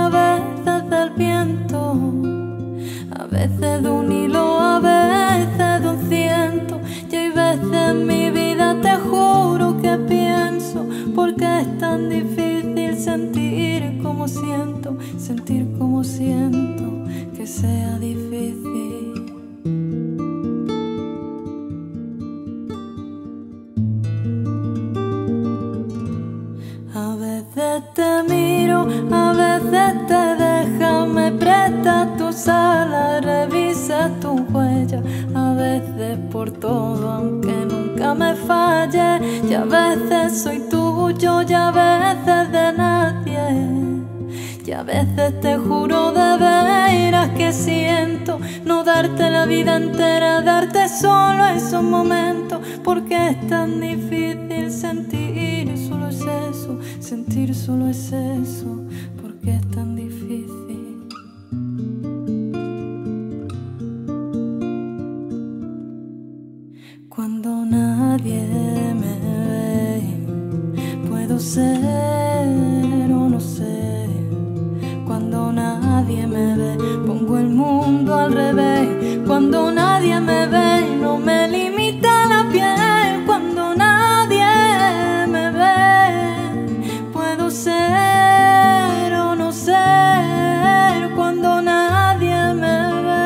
a veces del viento, a veces de un hilo, a veces de un ciento. Y hay veces en mi vida, te juro que pienso, porque es tan difícil sentir como siento, que sea difícil. A veces te miro, a veces te dejas, me prestas tus alas, revisas tu huella. A veces por todo, aunque nunca me falle. Y a veces soy tuyo y a veces de nadie. Y a veces te juro de veras que siento no darte la vida entera, darte solo esos momentos, porque es tan difícil sentir, solo es eso, sentir solo es eso, porque es tan difícil. Cuando nadie me ve, puedo ser o no ser. Cuando nadie me ve, pongo el mundo al revés. Cuando nadie me ve, no me limita la piel. Cuando nadie me ve, puedo ser o no ser. Cuando nadie me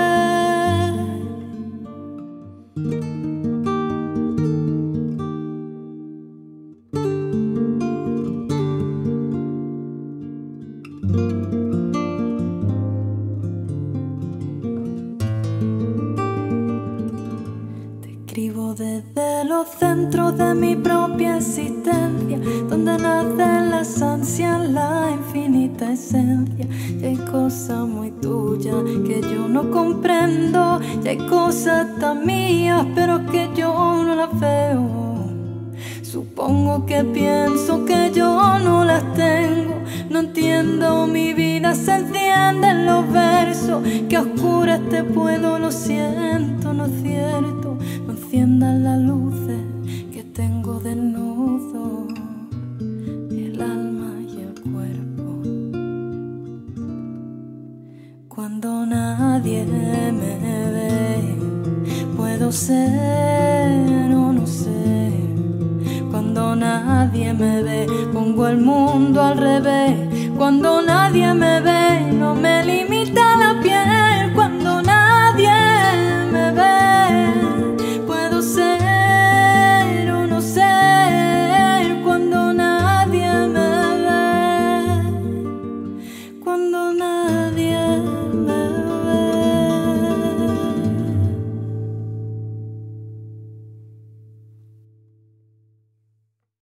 escribo desde los centros de mi propia existencia, donde nacen las ansias, la infinita esencia. Y hay cosas muy tuyas que yo no comprendo, y hay cosas tan mías, pero que yo no las veo. Supongo que pienso que yo no las tengo. No entiendo, mi vida se enciende en los versos. Que a oscuras te puedo, lo siento, no es cierto. No enciendan las luces que tengo desnudo, el alma y el cuerpo. Cuando nadie me ve, puedo ser o no ser. Cuando nadie me ve, pongo el mundo al revés. Cuando nadie me ve, no me limita la piel.